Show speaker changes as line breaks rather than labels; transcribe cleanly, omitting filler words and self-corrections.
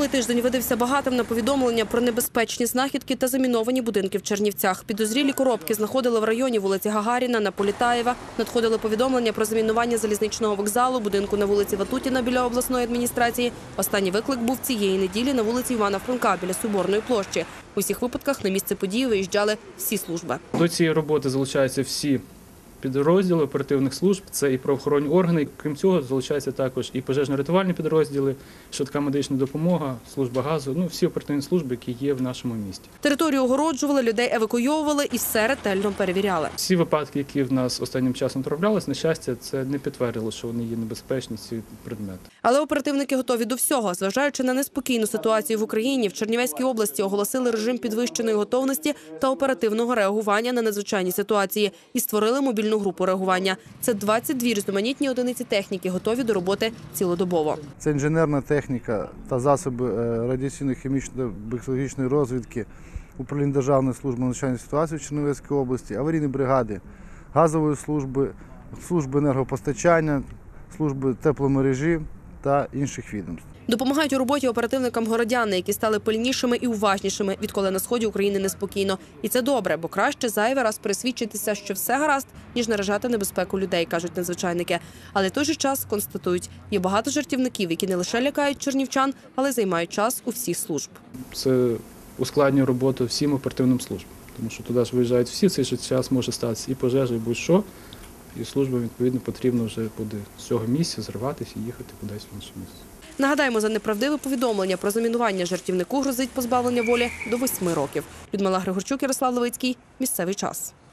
Минулий тиждень видався багатим на повідомлення про небезпечні знахідки та заміновані будинки в Чернівцях. Підозрілі коробки знаходили в районі вулиці Гагаріна, на Політаєва. Надходили повідомлення про замінування залізничного вокзалу, будинку на вулиці Ватутіна біля обласної адміністрації. Останній виклик був цієї неділі на вулиці Івана Франка біля Соборної площі. У всіх випадках на місце події виїжджали всі служби.
До цієї роботи залучаються всі підрозділи оперативних служб, це і правоохоронні органи. Крім цього, залучаються також і пожежно-рятувальні підрозділи, швидка медична допомога, служба газу, всі оперативні служби, які є в нашому місті.
Територію огороджували, людей евакуйовували і все ретельно перевіряли.
Всі випадки, які в нас останнім часом траплялись, на щастя, це не підтвердило, що вони є небезпечні, ці предмети.
Але оперативники готові до всього. Зважаючи на неспокійну ситуацію в Україні, в Чернівецькій області оголосили режим підвищеної готовності та оперативного реагування на надзвичайні ситуації і створили мобільну групу реагування. Це 22 різноманітні одиниці техніки, готові до роботи цілодобово.
Це інженерна техніка та засоби радіаційної, хімічної, біологічної розвідки, управління Державної служби надзвичайних ситуацій в Чернівецькій області, аварійні бригади, газової служби, служби енергопостачання, служби тепломережі та інших відомств.
Допомагають у роботі оперативникам городяни, які стали пильнішими і уважнішими, відколи на сході України неспокійно. І це добре, бо краще зайвий раз пересвідчитися, що все гаразд, ніж наражати небезпеку людей, кажуть надзвичайники. Але в той же час констатують, є багато жартівників, які не лише лякають чернівчан, але й займають час у всіх служб.
Це ускладнює роботу всім оперативним службам, тому що туди ж виїжджають всі, в цей же час може статися і пожежа, і будь-що. І службам, відповідно, потрібно вже буде з цього місця зриватися і їхати кудись в інше місце.
Нагадаємо, за неправдиве повідомлення про замінування жартівнику грозить позбавлення волі до 8 років. Людмила Григорчук, Ярослав Левицький. Місцевий час.